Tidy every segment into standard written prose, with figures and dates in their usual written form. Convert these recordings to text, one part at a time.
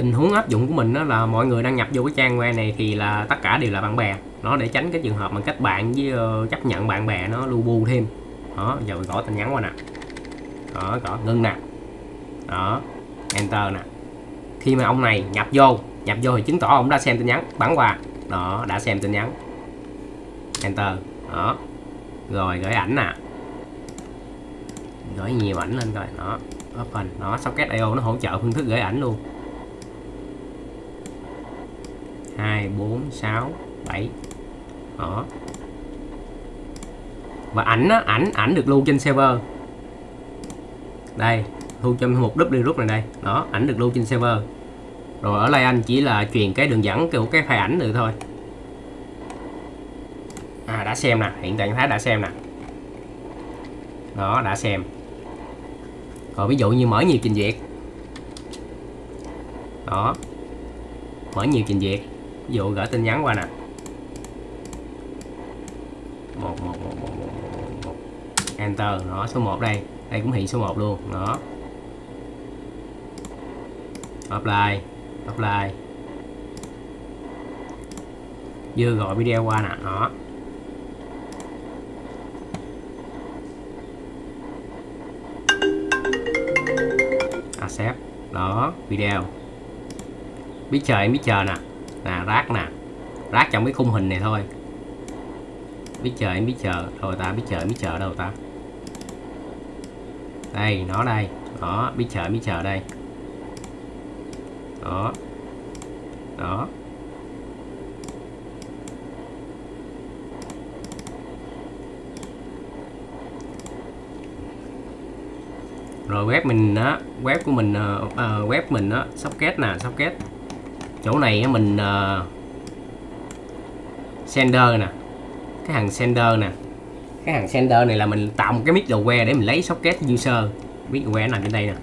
Tình huống áp dụng của mình đó là mọi người đăng nhập vô cái trang web này thì là tất cả đều là bạn bè, nó để tránh cái trường hợp mà kết bạn với chấp nhận bạn bè nó lu bu thêm. Đó, giờ mình gõ tin nhắn qua nè. Đó, gõ ngưng nè. Đó, enter nè. Khi mà ông này nhập vô thì chứng tỏ ông đã xem tin nhắn, bắn qua. Đó, đã xem tin nhắn. Enter. Đó. Rồi gửi ảnh nè. Gửi nhiều ảnh lên coi. Đó, open. Đó, Socket.io nó hỗ trợ phương thức gửi ảnh luôn. 2 4 6 7. Đó. Và ảnh á, ảnh được lưu trên server. Đây, lưu trong một W group này đây. Đó, ảnh được lưu trên server. Rồi ở đây anh chỉ là truyền cái đường dẫn của cái file ảnh được thôi. À, đã xem nè, hiện tại trạng thái đã xem nè. Đó, đã xem. Rồi ví dụ như mở nhiều trình duyệt. Đó. Mở nhiều trình duyệt. Ví dụ gửi tin nhắn qua nè. 1 enter. Đó, số 1 đây. Đây cũng hiện số 1 luôn. Đó. Apply. Vừa gọi video qua nè. Đó. Accept. Đó, video. Biết chờ nè. Nè, rác trong cái khung hình này thôi. Biết chờ. Rồi ta biết chờ đâu ta? Đây, nó đây. Đó, biết chờ đây. Đó. Đó. Rồi web mình á, web của mình web mình á, socket nè, socket. Chỗ này á mình sender nè. Cái hàng sender nè. Cái hàng sender này là mình tạo một cái middleware để mình lấy socket user. Middleware nằm trên đây nè.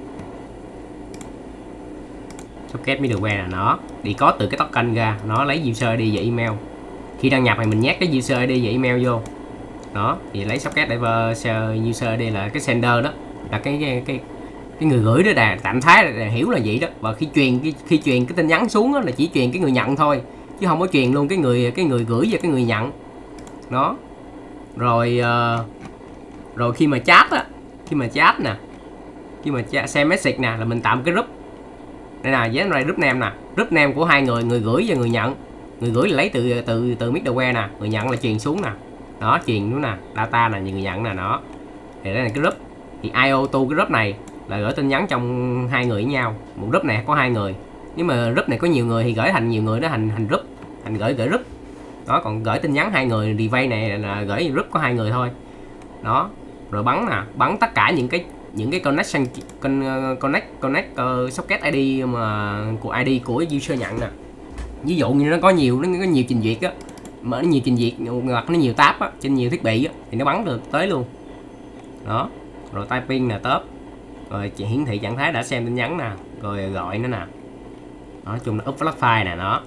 Socket middleware là nó đi có từ cái token ra, nó lấy user ID và email. Khi đăng nhập thì mình nhét cái user ID và email vô. Đó, thì lấy socket để user ID là cái sender đó, là cái người gửi đó, đà tạm thái là hiểu là vậy đó. Và khi truyền cái tin nhắn xuống đó, là chỉ truyền cái người nhận thôi, chứ không có truyền luôn cái người gửi và cái người nhận. Đó. Rồi rồi khi mà chat á, khi mà xem message nè là mình tạo một cái group. Đây nè, dán đây group name nè, group name của hai người gửi và người nhận. Người gửi là lấy từ middleware nè, người nhận là truyền xuống nè. Đó, truyền xuống nè, data nè, người nhận nè, nó. Thì đây là cái group. Thì IO2 cái group này là gửi tin nhắn trong hai người với nhau. Một group này có hai người. Nếu mà group này có nhiều người thì gửi thành nhiều người đó, thành group, thành gửi group. Đó, còn gửi tin nhắn hai người device này là gửi group có hai người thôi. Đó. Rồi bắn nè, bắn tất cả những cái connection connect socket ID mà ID của user nhận nè. Ví dụ như nó có nhiều trình duyệt á, mà nó nhiều trình duyệt hoặc nó nhiều tab á, trên nhiều thiết bị á, thì nó bắn được tới luôn. Đó. Rồi typing là top. Rồi hiển thị trạng thái đã xem tin nhắn nè, rồi gọi nữa nè. Nói chung là up flag file nè, nó.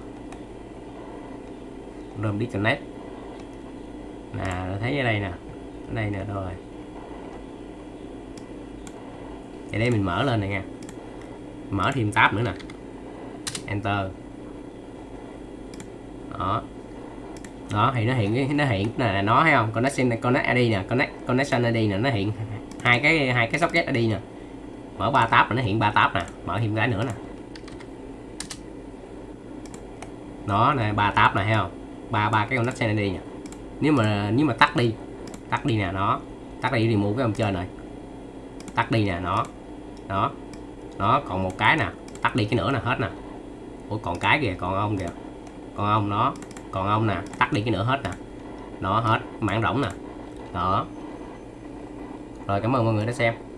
Rồi disconnect. Nè, thấy ở đây nè. Ở đây nè rồi. Thì đây mình mở lên này nha. Mở thêm tab nữa nè. Enter. Đó. Đó thì nó hiện là nó thấy không? Connect ID nè, connection ID nè, nó hiện hai cái socket ID nè. Mở 3 tab là nó hiện 3 tab nè, mở thêm cái nữa nè. Đó nè, 3 tab nè, thấy không? Ba cái connection ID nè. Nếu mà tắt đi nè, nó tắt đi remove cái ông trên rồi. Tắt đi nè, nó. Đó. Đó, còn một cái nè, tắt đi cái nữa nè, hết nè. Ủa còn cái kìa, còn ông kìa. Còn ông nó, còn ông nè, tắt đi cái nữa hết nè. Đó, hết, mảng rỗng nè. Đó. Rồi cảm ơn mọi người đã xem.